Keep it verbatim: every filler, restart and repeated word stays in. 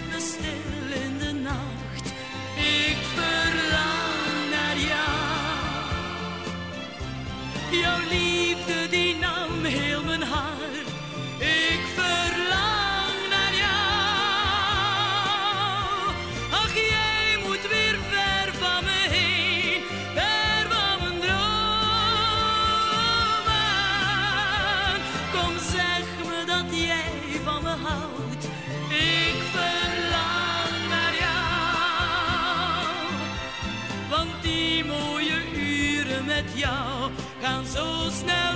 even stil in de nacht. Ik verlang naar jou. Jouw liefde die nam heel mijn hart. Ik verlang naar jou. Ach, jij moet weer ver van me heen, ver van mijn dromen. Kom, zeg me dat jij van me houdt. Ik verlang naar jou. Want die mooie uren met jou gaan zo snel